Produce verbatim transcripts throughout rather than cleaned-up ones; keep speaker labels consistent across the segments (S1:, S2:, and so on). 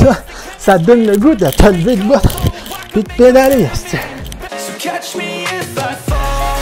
S1: ça, ça te donne le goût de te lever de botte puis de pédaler.
S2: So catch me if I fall.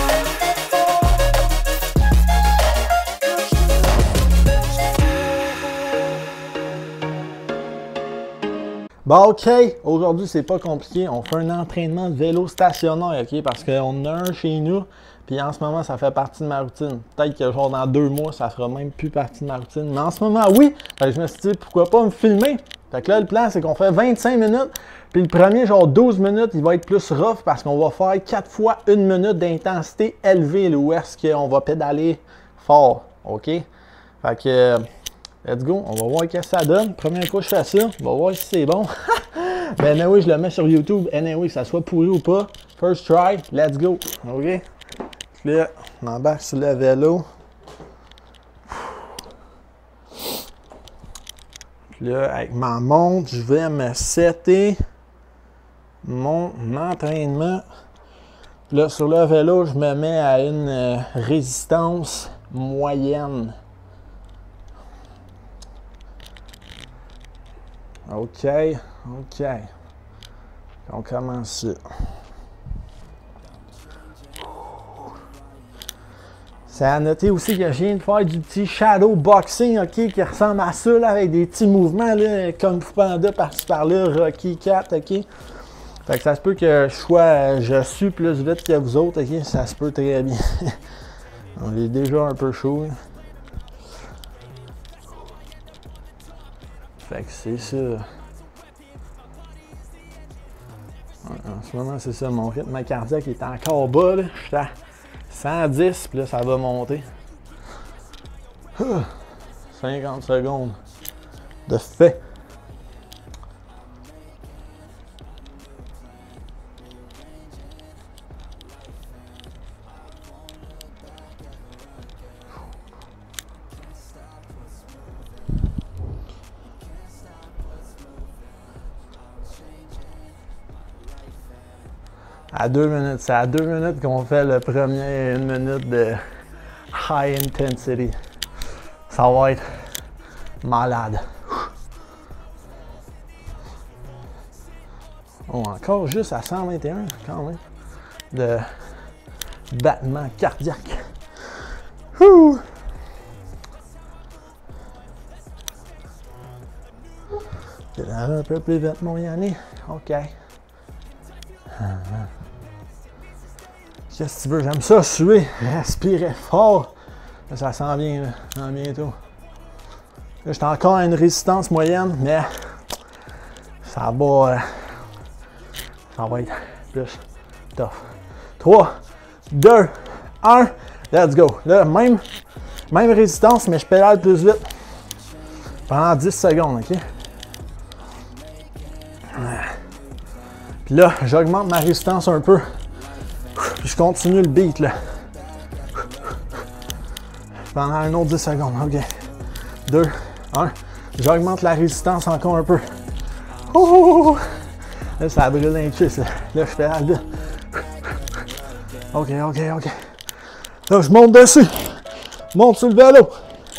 S1: Bon, OK, aujourd'hui, c'est pas compliqué. On fait un entraînement de vélo stationnaire, OK? Parce qu'on a un chez nous, puis en ce moment, ça fait partie de ma routine. Peut-être que genre dans deux mois, ça fera même plus partie de ma routine. Mais en ce moment, oui! Fait que je me suis dit, pourquoi pas me filmer? Fait que là, le plan, c'est qu'on fait vingt-cinq minutes, puis le premier, genre douze minutes, il va être plus rough parce qu'on va faire quatre fois une minute d'intensité élevée, là, où est-ce qu'on va pédaler fort, OK? Fait que... let's go, on va voir ce que ça donne. Première fois que je fais ça, on va voir si c'est bon. Ben anyway, je le mets sur YouTube. Anyway, que ça soit pourri ou pas. First try, let's go. OK? Là, on embarque sur le vélo. Là, avec ma montre, je vais me setter mon entraînement. Là, sur le vélo, je me mets à une euh, résistance moyenne. OK, OK. On commence ça. C'est à noter aussi que je viens de faire du petit shadow boxing, OK, qui ressemble à ça, là, avec des petits mouvements, là, comme Panda par-ci par-là, Rocky quatre, OK. Fait que ça se peut que je sois, je suis plus vite que vous autres, OK, ça se peut très bien. On est déjà un peu chaud, là. Fait que c'est ça. En ce moment, c'est ça. Mon rythme cardiaque est encore bas. Là. Je suis à cent dix, puis là, ça va monter. cinquante secondes de fait. À deux minutes, c'est à deux minutes qu'on fait le premier une minute de high intensity. Ça va être malade. Oh, encore juste à cent vingt et un quand même de battement cardiaque. Ouh. Pédale un peu plus vite, mon Yannick. OK. Qu'est-ce que tu veux? J'aime ça, suer, respirer fort. Là, ça s'en vient, là, dans bientôt. Là, j'étais encore à une résistance moyenne, mais ça va, euh, ça va être plus tough. trois, deux, un, let's go. Là, même, même résistance, mais je pédale plus vite. Pendant dix secondes, OK? Puis là, j'augmente ma résistance un peu. Puis je continue le beat, là. Pendant un autre dix secondes. OK. deux, un. J'augmente la résistance encore un peu. Ouh! Là, ça brûle un cuisse, là. Là, je fais la vite. OK, OK, OK. Là, je monte dessus. Je monte sur le vélo.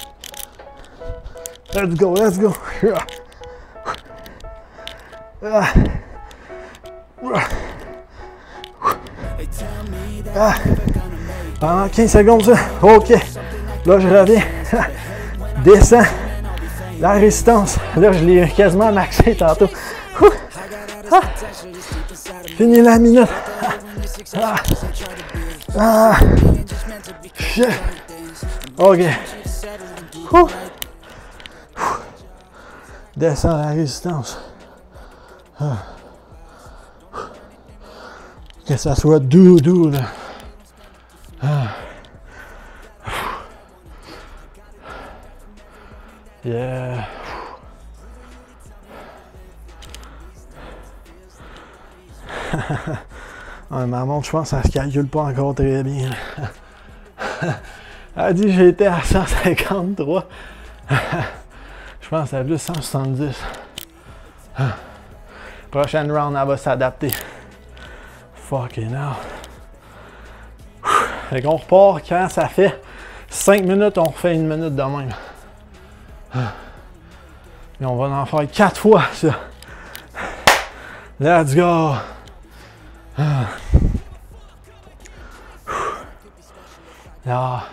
S1: Let's go, let's go. Ah. Ah. Pendant quinze secondes, ça. OK. Là, je reviens. Descends. La résistance. Là, je l'ai quasiment maxé tantôt. Ah. Fini la minute. Ah. Ah. Shit. OK. Ouh. Descends la résistance. Ah. Que ça soit doux, doux, là. Ah. Yeah. Ouais, ma montre, je pense, ça se calcule pas encore très bien. Elle a dit que j'étais à cent cinquante-trois. Je pense que c'est plus cent soixante-dix. Prochaine round, elle va s'adapter. Fucking hell. Fait qu'on repart quand ça fait cinq minutes, on refait une minute de même. Et on va en faire quatre fois ça. Let's go! Ah. Ah.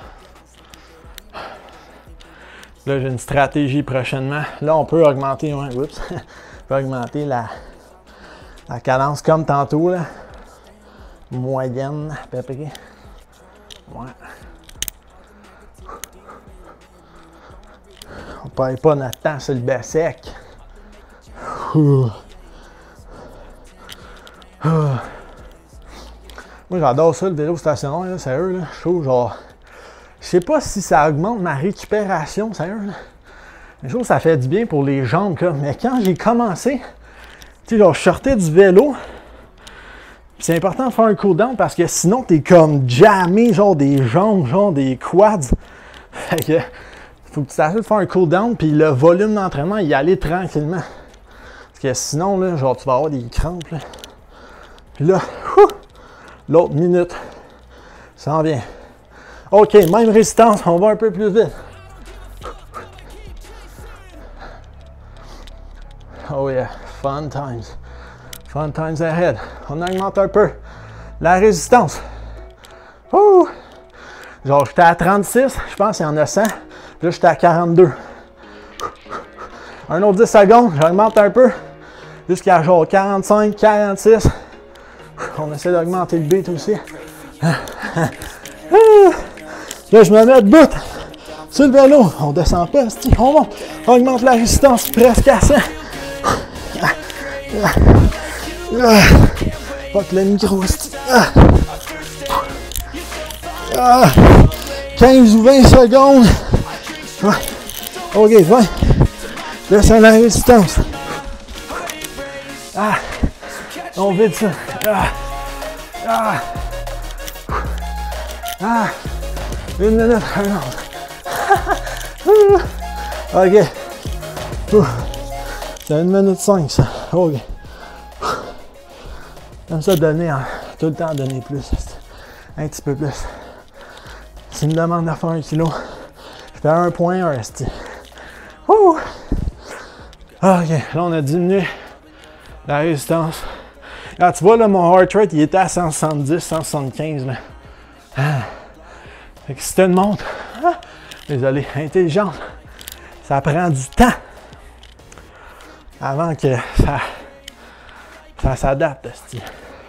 S1: Là, j'ai une stratégie prochainement. Là, on peut augmenter, ouais, oups, on peut augmenter la, la cadence comme tantôt, là. Moyenne, à peu près. Ouais. On perd pas notre temps sur le bas sec. Ouh. Ouh. Moi, j'adore ça, le vélo stationnaire, là, sérieux, là. Je trouve, genre, je sais pas si ça augmente ma récupération, sérieux, là. Je trouve que ça fait du bien pour les jambes, là. Mais quand j'ai commencé, tu sais, genre, je sortais du vélo, c'est important de faire un cool-down parce que sinon, t'es comme jammé, genre, des jambes, genre, des quads. Fait que, faut que tu t'assures de faire un cool-down, puis le volume d'entraînement, y aller tranquillement. Parce que sinon, là, genre, tu vas avoir des crampes, là. Puis là, l'autre minute, ça en vient. OK, même résistance, on va un peu plus vite. Oh yeah, fun times. Fun times ahead. On augmente un peu la résistance. Ouh! Genre, j'étais à trente-six, je pense qu'il y en a cent. Là, j'étais à quarante-deux. Un autre dix secondes, j'augmente un peu. Jusqu'à genre quarante-cinq, quarante-six. On essaie d'augmenter le beat aussi. Là, je me mets debout sur le vélo. On descend pas, on monte. On augmente la résistance presque à cent. Fuck le micro. quinze ou vingt secondes. OK, vingt. Descends la résistance. Ah. On vide ça. Ah. Ah. Ah. Une minute, un autre. OK. C'est une minute cinq, ça. OK. J'aime ça donner, hein. Tout le temps donner plus. Un petit peu plus. S'il me demande de faire un kilo, je fais un point un, esti. Ouh! OK, là, on a diminué la résistance. Ah, tu vois, là, mon heart rate, il était à cent soixante-dix, cent soixante-quinze, là. Ah. Fait que si tu une montre, ah, désolé, intelligente, ça prend du temps avant que ça, ça s'adapte, esti.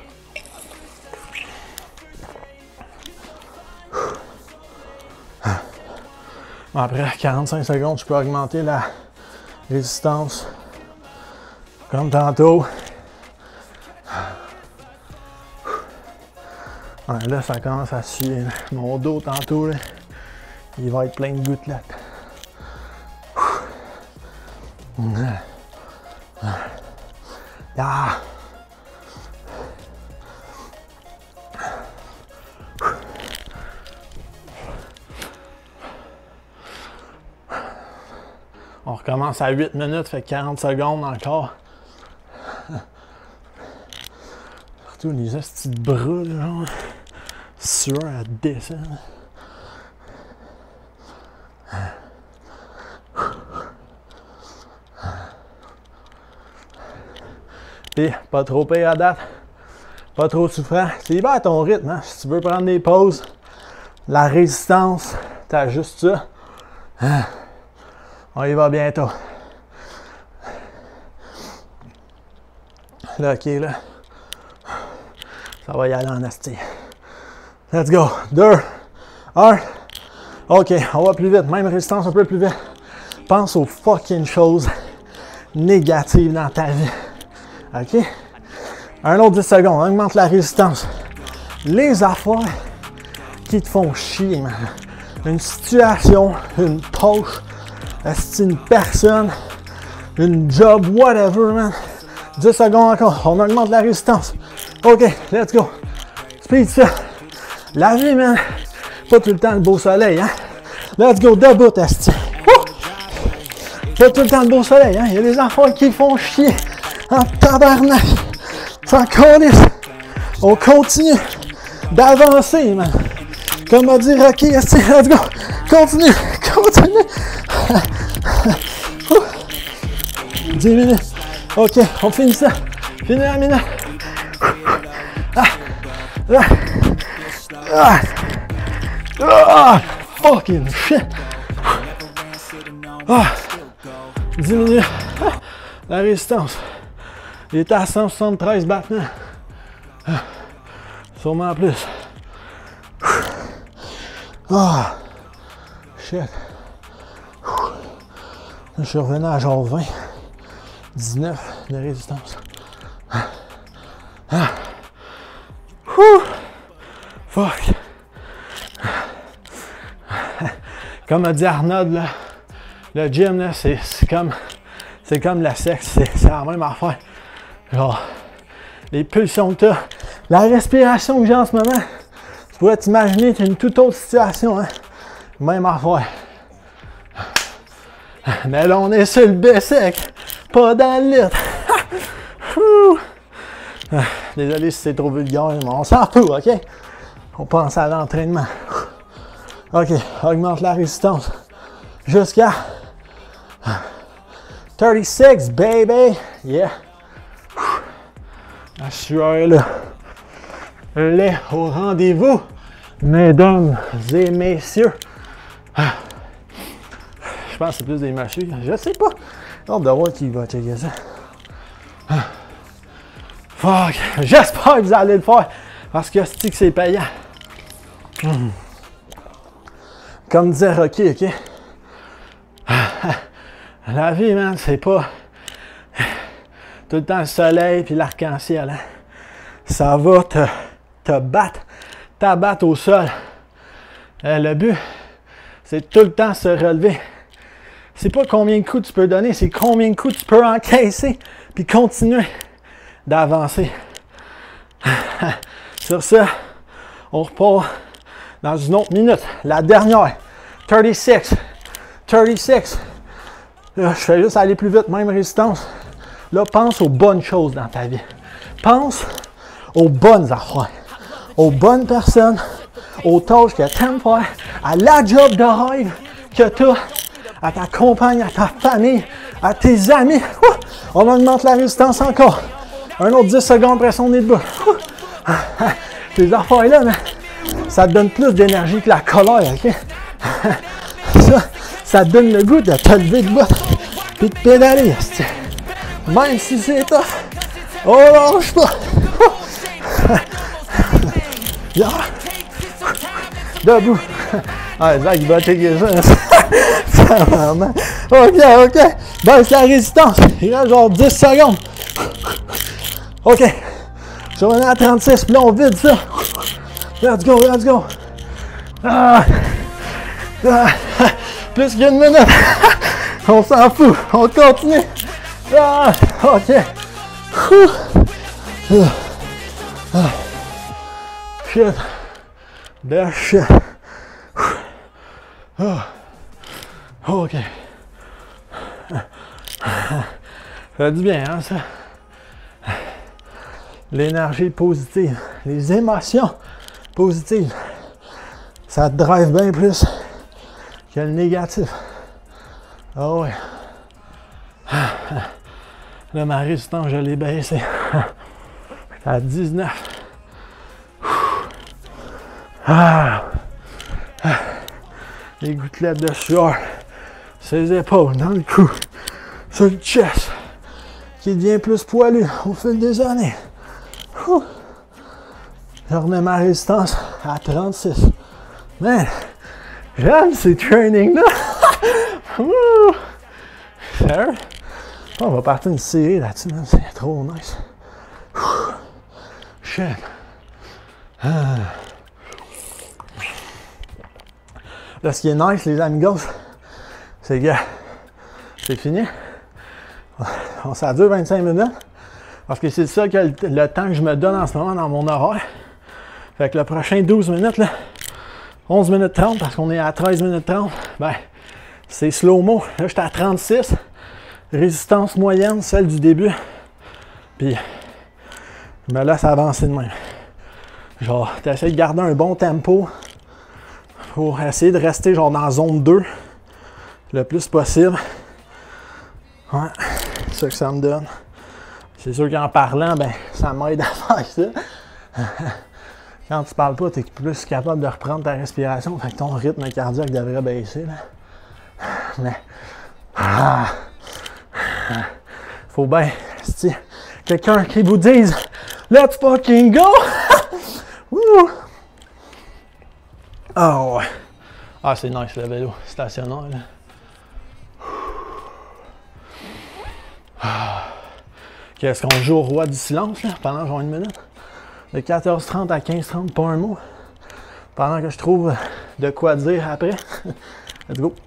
S1: Bon, après quarante-cinq secondes, je peux augmenter la résistance comme tantôt. Ouais, là, ça commence à suer. Mon dos, tantôt, là, il va être plein de gouttelettes. Ah. On recommence à huit minutes, fait quarante secondes encore. Surtout les petits bras, là, genre, sueur à descendre. Puis, pas trop pire à date, pas trop souffrant. C'est libre à ton rythme, hein? Si tu veux prendre des pauses, la résistance, t'ajustes ça. Hein? On y va bientôt. Là, OK, là. Ça va y aller en asti. Let's go. deux, un. OK, on va plus vite. Même résistance, un peu plus vite. Pense aux fucking choses négatives dans ta vie. OK? Un autre dix secondes. Augmente la résistance. Les affaires qui te font chier, man. Une situation, une poche, une personne, une job, whatever, man. dix secondes encore. On augmente la résistance. OK, let's go. Speed ça. La vie, man. Pas tout le temps le beau soleil, hein. Let's go, debout, asti. Pas tout le temps le beau soleil, hein. Il y a des enfants qui font chier. En tabarnak. Sans connaisse. On continue d'avancer, man. Comme a dit Rocky, asti. Let's go. Continue. Continue. dix minutes. OK, on finit ça. Finis la minute. Ah. Ah. Ah. Ah. Fucking shit. Ah. Diminue la résistance. Il était à cent soixante-treize battements. Ah. Sûrement plus. Ah. Shit. Je suis revenu à genre vingt, dix-neuf de résistance. Ah. Ah. Ouh. Fuck. Comme a dit Arnold, là, le gym, là, c'est comme, c'est comme la sexe, c'est la même affaire. Genre, les pulsions que tu as, la respiration que j'ai en ce moment, tu pourrais t'imaginer que c'est une toute autre situation, hein? Même affaire. Mais là, on est sur le B-sec, pas dans le litre. Désolé si c'est trop vulgaire, mais on s'en fout, OK? On pense à l'entraînement. OK, augmente la résistance jusqu'à trente-six, baby! Yeah! La sueur est là. Elle est au rendez-vous, mesdames et messieurs. Je pense que c'est plus des machines. Je sais pas. J'ai hâte de voir qui va checker ça. Fuck! J'espère que vous allez le faire parce que c'est que c'est payant. Mm. Comme disait Rocky, OK? La vie, man, c'est pas tout le temps le soleil puis l'arc-en-ciel. Hein? Ça va te, te battre, t'abattre au sol. Euh, le but, c'est tout le temps se relever. C'est pas combien de coups tu peux donner, c'est combien de coups tu peux encaisser puis continuer d'avancer. Sur ça, on repart dans une autre minute. La dernière, trente-six. trente-six. Là, je fais juste aller plus vite, même résistance. Là, pense aux bonnes choses dans ta vie. Pense aux bonnes affaires. Aux bonnes personnes, aux tâches que tu aimes faire, à la job de rêve que tu as, à ta compagne, à ta famille, à tes amis. Ouh! On augmente la résistance encore. Un autre dix secondes après son nez debout. Ces affaires-là, mais ça te donne plus d'énergie que la colère, OK? Ça, ça te donne le goût de te lever de bout et de pédaler, c'ti. Même si c'est tough. Oh, lâche pas! Yeah. Debout! Ah, Zach, il va checker ça. Ça vraiment. OK, OK. Baisse la résistance. Il reste genre dix secondes. OK. Je suis revenu à trente-six, puis là, on vide ça. Let's go, let's go. Ah. Ah. Plus qu'une minute. On s'en fout. On continue. Ah. OK. Ah. Shit. That shit. Oh. OK. Ça fait du bien, hein, ça? L'énergie positive, les émotions positives, ça te drive bien plus que le négatif. Ah oh ouais. Là, ma résistance, je l'ai baissée à dix-neuf. Ah. Les gouttelettes de sueur, ses épaules, dans le cou, sur le chest, qui devient plus poilu au fil des années. Ouh. Je remets ma résistance à trente-six. Man, j'aime ces trainings-là. Sérieux? On va partir une série là-dessus, man. C'est trop nice. Ouh. Shit. Ah. Là, ce qui est nice, les amigos, c'est que c'est fini. Ça dure vingt-cinq minutes. Parce que c'est ça que le, le temps que je me donne en ce moment dans mon horaire. Fait que le prochain douze minutes, là, onze minutes trente, parce qu'on est à treize minutes trente, ben, c'est slow-mo. Là, j'étais à trente-six. Résistance moyenne, celle du début. Puis, je me laisse avancer de même. Genre, tu essaies de garder un bon tempo pour essayer de rester genre dans zone deux le plus possible. Ouais, c'est ça que ça me donne. C'est sûr qu'en parlant, ben, ça m'aide à faire ça. Quand tu parles pas, tu es plus capable de reprendre ta respiration, fait que ton rythme cardiaque devrait baisser. Là. Mais. Ah, faut bien. Si quelqu'un qui vous dise let's fucking go! Woo! Oh ouais. Ah, c'est nice le vélo stationnaire. Là. Ah. Okay, est-ce qu'on joue au roi du silence là, pendant genre une minute? De quatorze trente à quinze trente, pas un mot. Pendant que je trouve de quoi dire après. Let's go!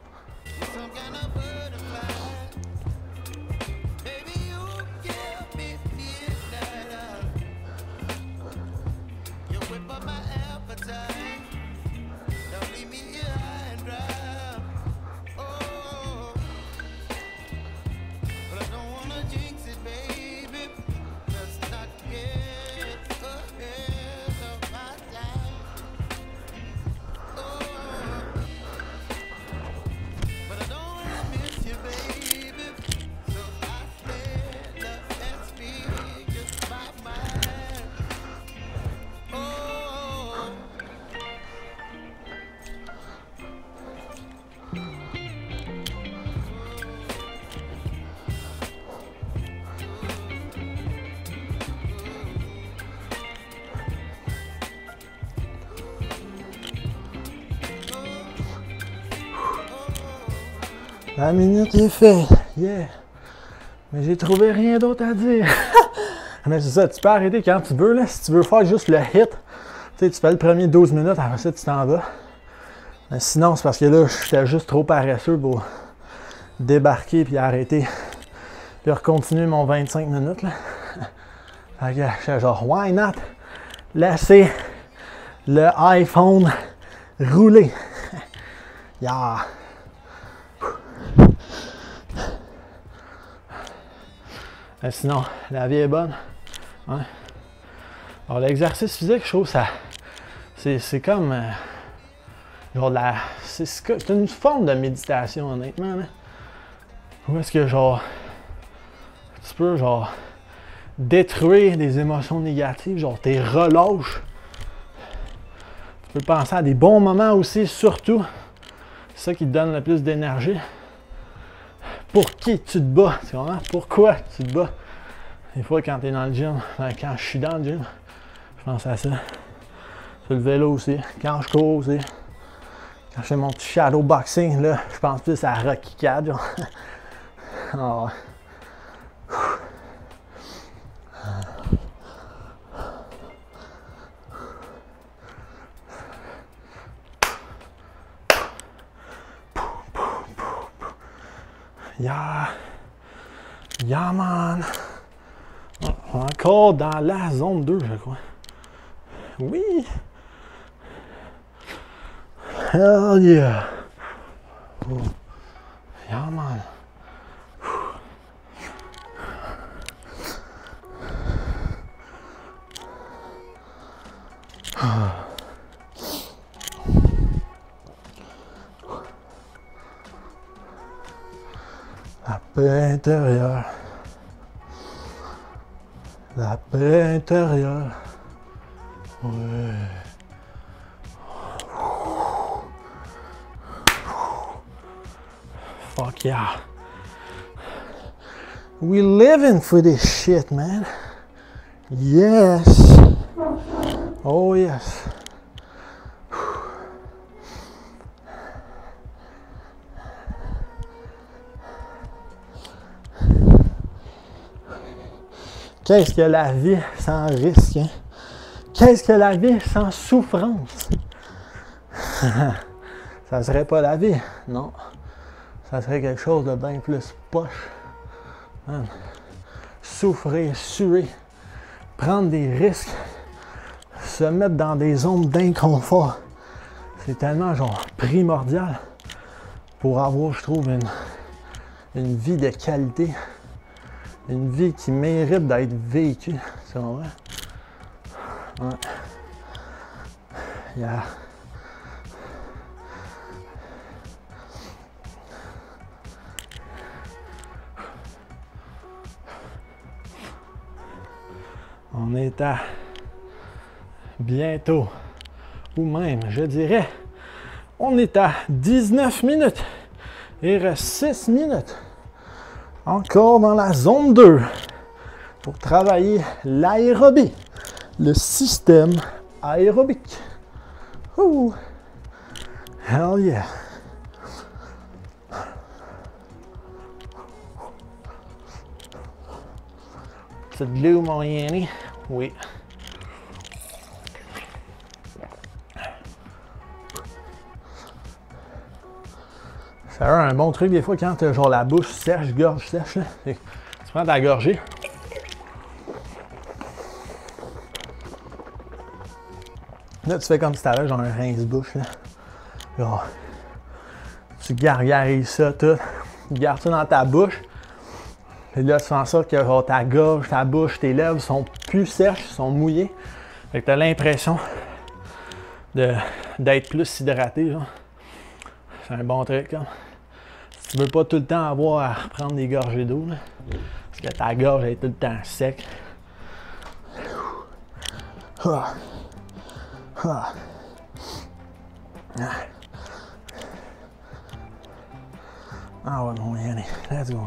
S1: La minute est faite, yeah! Mais j'ai trouvé rien d'autre à dire. Mais c'est ça, tu peux arrêter quand tu veux, là. Si tu veux faire juste le hit, tu sais, tu fais le premier douze minutes, après ça, tu t'en vas. Mais sinon, c'est parce que là, j'étais juste trop paresseux pour débarquer puis arrêter. Puis recontinuer mon vingt-cinq minutes, là. Fait que j'étais genre, why not? Laisser le iPhone rouler. Yeah! Mais sinon, la vie est bonne. Ouais. Alors, l'exercice physique, je trouve ça. C'est, c'est comme. Euh, genre la. C'est, c'est une forme de méditation, honnêtement. Là. Où est-ce que, genre. Tu peux, genre. Détruire des émotions négatives, genre, t'es relâches. Tu peux penser à des bons moments aussi, surtout. C'est ça qui te donne le plus d'énergie. Pour qui tu te bats, tu comprends? Pourquoi tu te bats? Des fois, quand tu es dans le gym, quand je suis dans le gym, je pense à ça. Sur le vélo aussi, quand je cours aussi. Quand je fais mon petit shadow boxing, là, je pense plus à Rocky quatre, genre. Oh. Yeah! Yeah, man! Encore dans la zone deux, je crois. Oui! Hell yeah! Oh. Yeah, man! La paix intérieure. La paix intérieure. Ouais. Fuck yeah. We living for this shit, man. Yes. Oh yes. Qu'est-ce que la vie sans risque? Hein? Qu'est-ce que la vie sans souffrance? Ça serait pas la vie, non. Ça serait quelque chose de bien plus poche. Man. Souffrir, suer, prendre des risques, se mettre dans des zones d'inconfort. C'est tellement genre primordial pour avoir, je trouve, une, une vie de qualité. Une vie qui mérite d'être vécue, c'est vrai. Ouais. Yeah. On est à bientôt, ou même, je dirais, on est à dix-neuf minutes. Il reste six minutes. Encore dans la zone deux pour travailler l'aérobie, le système aérobique. Ouh. Hell yeah. Petite glue, mon Yanni. Oui. Ça a un bon truc des fois quand t'as genre la bouche sèche, gorge sèche. Là. Tu prends ta gorgée. Là, tu fais comme si t'avais genre un rince-bouche. Genre, tu gargarises ça tout. Tu gardes ça dans ta bouche. Et là, tu fais en sorte que genre, ta gorge, ta bouche, tes lèvres sont plus sèches, sont mouillées. Fait que t'as l'impression d'être plus hydraté. C'est un bon truc. Hein? Si tu veux pas tout le temps avoir à reprendre des gorgées d'eau, parce que ta gorge est tout le temps sec. Ah. Ah. Ah ouais, mon Yannick, let's go.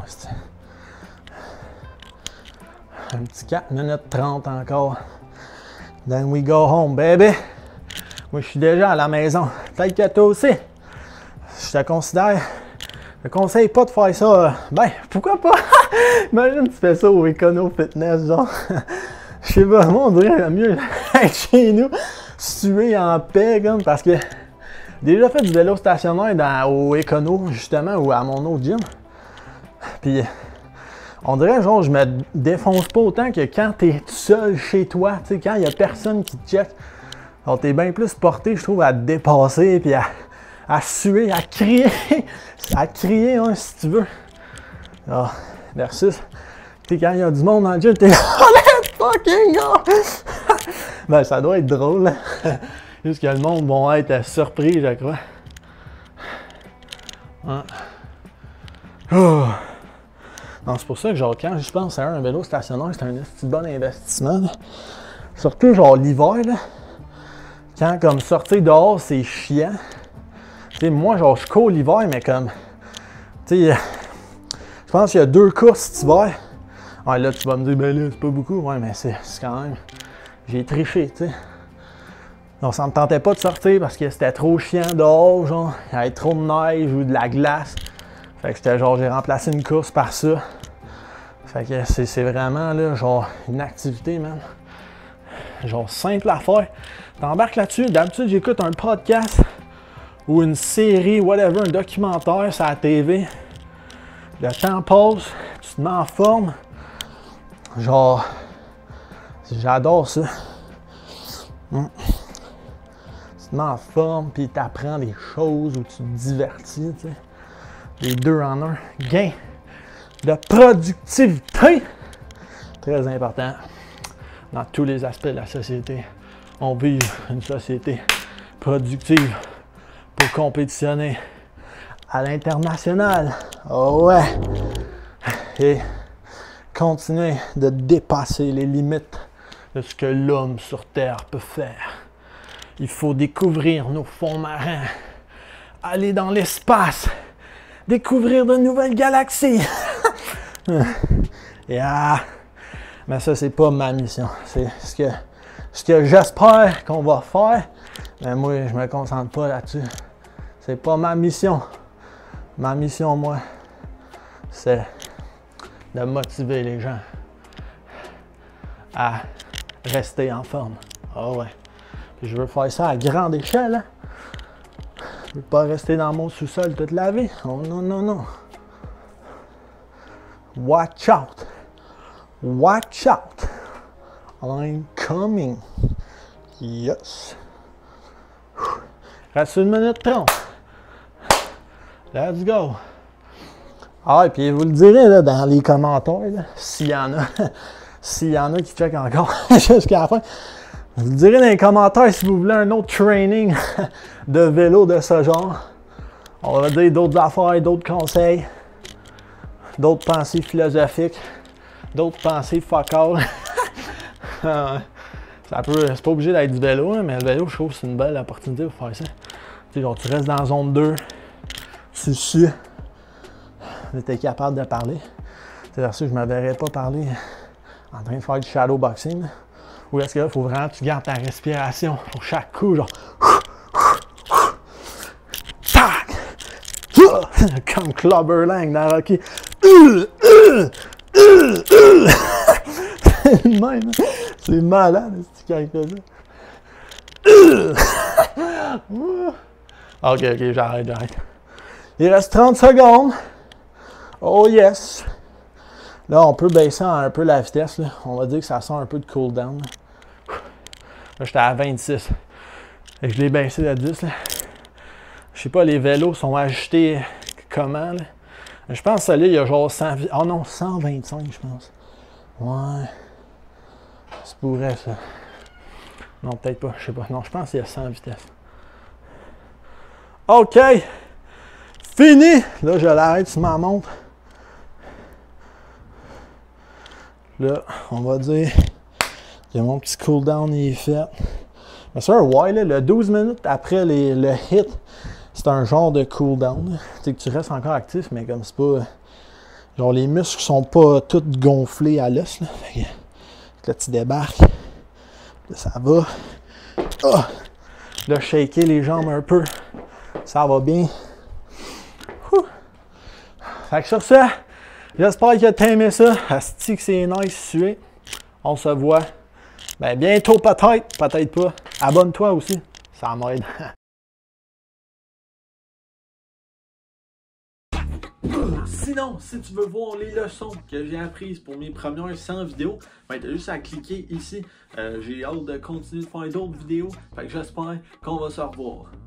S1: Un petit quatre minutes trente encore. Then we go home, baby. Moi, je suis déjà à la maison. Peut-être que toi aussi. Je te considère. Je te conseille pas de faire ça. Ben, pourquoi pas? Imagine tu fais ça au Econo Fitness, genre. Je sais pas, moi, on dirait mieux être chez nous, suer en paix, comme, parce que j'ai déjà fait du vélo stationnaire dans, au Econo, justement, ou à mon autre gym. Puis, on dirait, genre, je me défonce pas autant que quand t'es tout seul chez toi, tu sais, quand il y a personne qui te check. Alors, t'es bien plus porté, je trouve, à te dépasser, puis à, à suer, à crier, à crier, hein, si tu veux. Alors, versus, tu sais, quand il y a du monde dans le gym, t'es là, let's fucking go! Ben, ça doit être drôle, juste que le monde va être surpris, je crois. Hein. Oh. Non, c'est pour ça que, genre, quand je pense à un vélo stationnaire, c'est un petit bon investissement. Là. Surtout, genre, l'hiver, là. Quand, comme, sortir dehors, c'est chiant. Tu sais, moi, genre, je cours l'hiver, mais comme, tu sais, je pense qu'il y a deux courses cet hiver. Ouais, là, tu vas me dire, ben là, c'est pas beaucoup. Ouais, mais c'est quand même, j'ai triché, tu sais. Donc, ça me tentait pas de sortir parce que c'était trop chiant dehors, genre, il y avait trop de neige ou de la glace. Fait que j'étais genre, j'ai remplacé une course par ça. Fait que c'est vraiment, là, genre, une activité, man. Genre, simple à faire. T'embarques là-dessus. D'habitude, j'écoute un podcast ou une série, whatever, un documentaire sur la T V. Le temps passe, tu te mets en forme. Genre, j'adore ça. Mm. Tu te mets en forme, puis tu apprends des choses ou tu te divertis, tu sais. Les deux en un. Gain de productivité. Très important dans tous les aspects de la société. On vit une société productive pour compétitionner à l'international. Oh ouais! Et continuer de dépasser les limites de ce que l'homme sur Terre peut faire. Il faut découvrir nos fonds marins, aller dans l'espace, découvrir de nouvelles galaxies. Yeah. Mais ça, c'est pas ma mission. C'est ce que, ce que j'espère qu'on va faire. Mais moi, je me concentre pas là-dessus. C'est pas ma mission. Ma mission, moi, c'est de motiver les gens à rester en forme. Ah ouais. Puis je veux faire ça à grande échelle. Hein? Je veux pas rester dans mon sous-sol toute la vie. Oh non, non, non. Watch out. Watch out. I'm coming. Yes. Reste une minute trente. Let's go. Ah, et puis vous le direz là, dans les commentaires, s'il y en a, s'il y en a qui checkent encore jusqu'à la fin. Vous le direz dans les commentaires si vous voulez un autre training de vélo de ce genre. On va dire d'autres affaires, d'autres conseils, d'autres pensées philosophiques, d'autres pensées fuck all. Ça peut, c'est pas obligé d'être du vélo, hein, mais le vélo, je trouve que c'est une belle opportunité pour faire ça. Tu sais, genre, tu restes dans la zone deux, tu suis, tu es capable de parler. C'est vers ça que je ne me verrais pas parler en train de faire du shadowboxing. Ou est-ce que là, il faut vraiment que tu gardes ta respiration pour chaque coup, genre. Tac! Comme Clubber Lang dans Rocky. C'est même. C'est malade, c'est quand il fait ça. Ok, ok, j'arrête, j'arrête. Il reste trente secondes. Oh yes. Là, on peut baisser un peu la vitesse. Là. On va dire que ça sent un peu de cooldown. Là, j'étais à vingt-six. Et je l'ai baissé de dix. Là. Je sais pas, les vélos sont ajustés comment. Là. Je pense que celui-là, il y a genre cent... Oh non, cent vingt-cinq, je pense. Ouais. Ça pourrait, ça. Non, peut-être pas. Je sais pas. Non, je pense qu'il y a cent vitesses. OK. Fini. Là, je l'arrête sur ma montre. Là, on va dire que mon petit cooldown est fait. Mais c'est un why, là, le douze minutes après les, le hit, c'est un genre de cooldown. Tu sais que tu restes encore actif, mais comme c'est pas... Genre les muscles sont pas tous gonflés à l'os. Là. Là, tu débarques. Là, ça va. Oh! Là, shaker les jambes un peu. Ça va bien. Ouh. Fait que sur ça, j'espère que tu as aimé ça. Asti que c'est nice sué. On se voit ben, bientôt peut-être, peut-être pas. Abonne-toi aussi, ça m'aide. Sinon, si tu veux voir les leçons que j'ai apprises pour mes premières cent vidéos, ben, tu as juste à cliquer ici. Euh, j'ai hâte de continuer de faire d'autres vidéos. Fait que j'espère qu'on va se revoir.